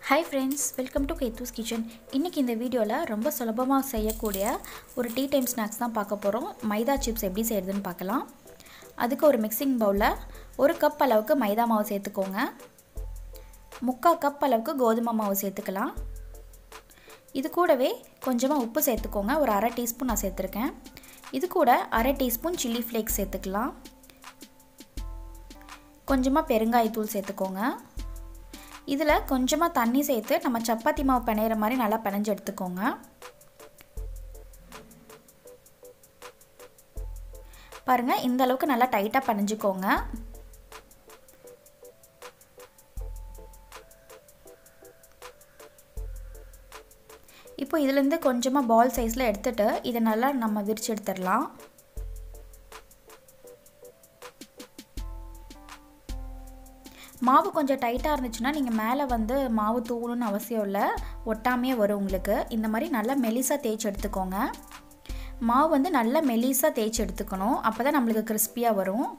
Hi friends, welcome to Kethus kitchen. இன்னைக்கு இந்த வீடியோல ரொம்ப சுலபமா செய்யக்கூடிய ஒரு டீ டைம் ஸ்நாக்ஸ் தான் பார்க்க போறோம். மைதா சிப்ஸ் எப்படி செய்யறதுன்னு பார்க்கலாம். அதுக்கு ஒரு மிக்சிங் பவுல்ல 1 கப் அளவுக்கு மைதா மாவு சேர்த்துக்கோங்க. 3/4 கப் அளவுக்கு கோதுமை மாவு சேர்த்துக்கலாம். இது கூடவே கொஞ்சமா உப்பு சேர்த்துக்கோங்க. ஒரு 1/2 டீஸ்பூன் நான் சேர்த்திருக்கேன். இது கூட 1/2 டீஸ்பூன் chili flakes சேர்த்துக்கலாம். கொஞ்சமா பெருங்காய தூள் சேர்த்துக்கோங்க. இதுல கொஞ்சமா தண்ணி சேர்த்து நம்ம சப்பாத்தி மாவு பிணையற மாதிரி நல்லா பிணைஞ்சு எடுத்துக்கோங்க. பாருங்க இந்த அளவுக்கு நல்லா டைட்டா பிணைஞ்சுக்கோங்க. இப்போ இதில இருந்து கொஞ்சமா பால் சைஸ்ல எடுத்துட்டு இத நல்லா நம்ம விரிச்சு எடுத்துறலாம். மாவு கொஞ்சம் டைட்டா இருந்துச்சுனா நீங்க மேலே வந்து மாவு தூவணும்னு அவசியம் இல்ல. ஒட்டாமையே வரும் உங்களுக்கு. இந்த மாதிரி நல்லா மெலிசா தேய்ச்சு எடுத்துக்கோங்க. மாவு வந்து நல்லா மெலிசா தேய்ச்சு எடுத்துக்கணும். அப்பதான் நமக்கு கிறிஸ்பியா வரும்.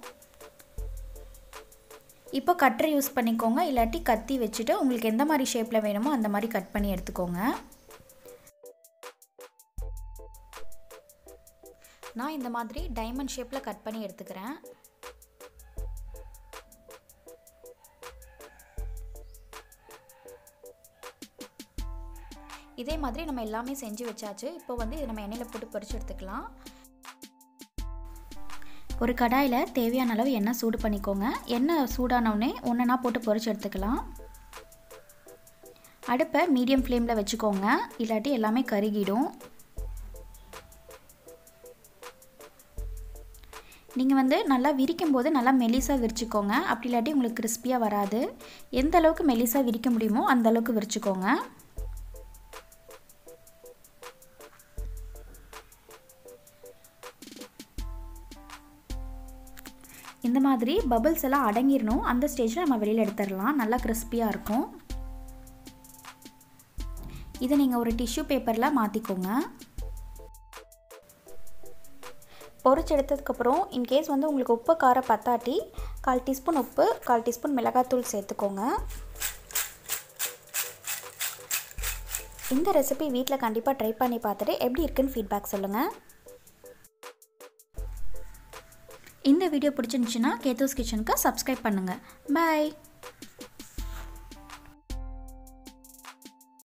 இப்போ கட்டர் யூஸ் பண்ணிக்கோங்க. இல்லாட்டி கத்தி வச்சிட்டு உங்களுக்கு எந்த மாதிரி ஷேப்ல வேணுமோ அந்த மாதிரி கட் பண்ணி எடுத்துக்கோங்க. நான் இந்த மாதிரி டைமண்ட் ஷேப்ல கட் பண்ணி எடுத்துக்கிறேன். இதே மாதிரி நம்ம எல்லாமே செஞ்சு வச்சாச்சு. இப்போ வந்து இத நம்ம எண்ணெயில போட்டு பொரிச்சு எடுத்துக்கலாம். ஒரு கடாயில தேவையான அளவு எண்ணெய் சூடு பண்ணிக்கோங்க. எண்ணெய் சூடான உடனே ஒண்ணா போட்டு பொரிச்சு எடுத்துக்கலாம். அடுப்பை மீடியம் ஃப்ளேம்ல வச்சுக்கோங்க. இல்லாட்டி எல்லாமே கருகிடும். நீங்க வந்து நல்லா விரிக்கும்போது நல்லா மெலிசா விரிச்சுக்கோங்க. அப்படி இல்லாட்டி உங்களுக்கு கிறிஸ்பியா வராது. எந்த அளவுக்கு மெலிசா விரிக்க முடியுமோ அந்த அளவுக்கு விரிச்சுக்கோங்க. இந்த மாதிரி பபிள்ஸ் எல்லாம் அடங்கிரணும். அந்த ஸ்டேஜ்ல நம்ம வெளியில எடுத்துறலாம். நல்லா கிறிஸ்பியா இருக்கும். இத நீங்க ஒரு டிஷ்யூ பேப்பர்ல மாத்திக்கோங்க. பொரிச்சு எடுத்ததுக்கு அப்புறம் இன் கேஸ் வந்து உங்களுக்கு உப்பு காரம் பத்தாட்டி 1/4 டீஸ்பூன் உப்பு 1/4 டீஸ்பூன் மிளகாய் தூள் சேர்த்துக்கோங்க. இந்த ரெசிபி வீட்ல கண்டிப்பா ட்ரை பண்ணி பார்த்துட்டு எப்படி இருக்குன்னு ஃபீட்பேக் சொல்லுங்க. இந்த வீடியோ பிடிச்சிருந்துச்சுனா கேத்தூஸ் கிச்சனுக்கு சப்ஸ்கிரைப் பண்ணுங்க. பை.